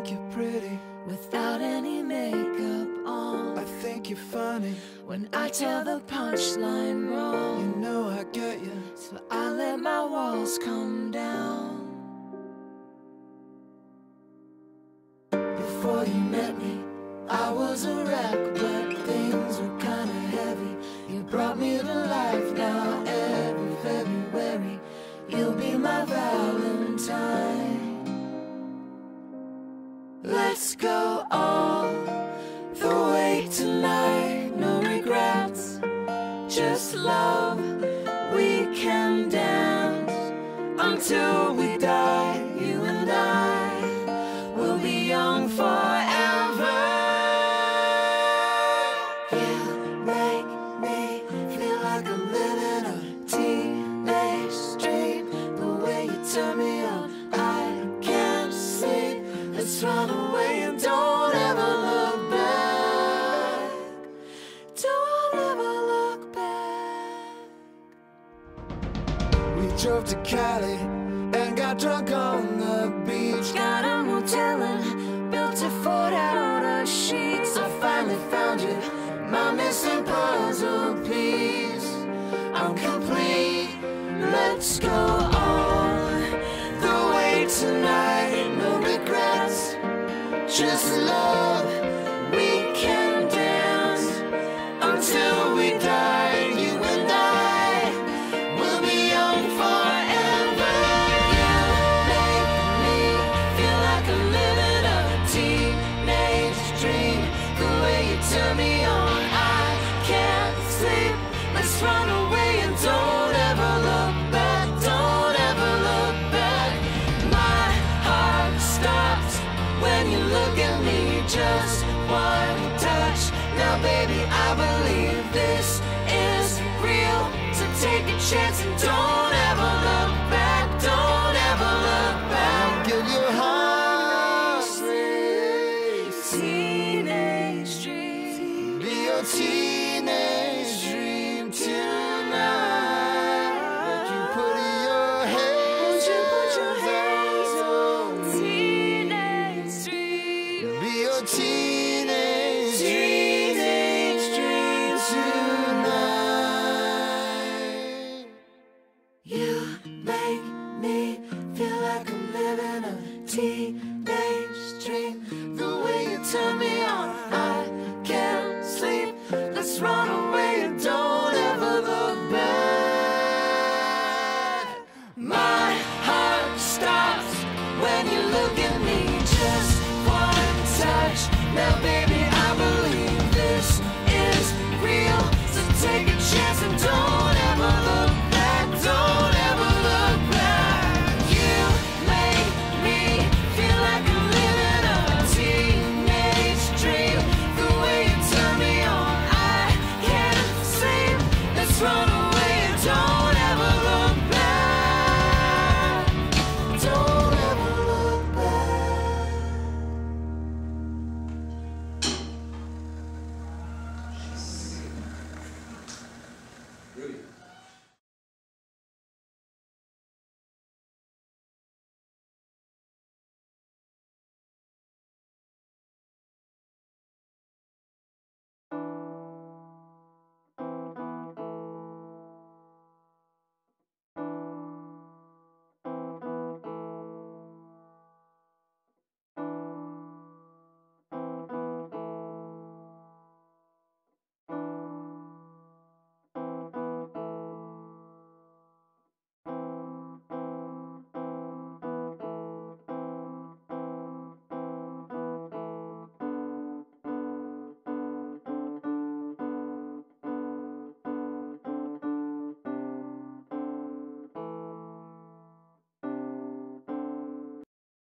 think you're pretty without any makeup on. I think you're funny when I tell the punchline wrong. You know I get you, so I let my walls come down. Before you met me, I was a wreck, but things were kinda heavy. You brought me to life. Now every February you'll be my Valentine. Let's go all the way tonight. No regrets, just love. We can dance until we die. You and I will be young forever. You make me feel like I'm living a teenage dream. The way you turn me on, I can't sleep. Let's run away and don't ever look back. Don't ever look back. We drove to Cali and got drunk on the beach. Got a motel and built a fort out of sheets. I finally found you, my missing puzzle piece. I'm complete. Let's go all the way tonight. No regrets, just love. We can dance until we die. You and I will be young forever. You make me feel like I'm living a teenage dream. The way you turn me on, I can't sleep. Let's run away and don't ever look back. Don't ever look back. My heart stops when you look at me. Just one touch. Now baby, I believe this is real. So take a chance and don't ever look back. Don't ever look back. Get your heart Teenage dream. be your teenage dream tonight. Would you put your hands on me? Teenage dream. Be your teenage Teenage dream tonight. You make me feel like I'm living a teenage dream.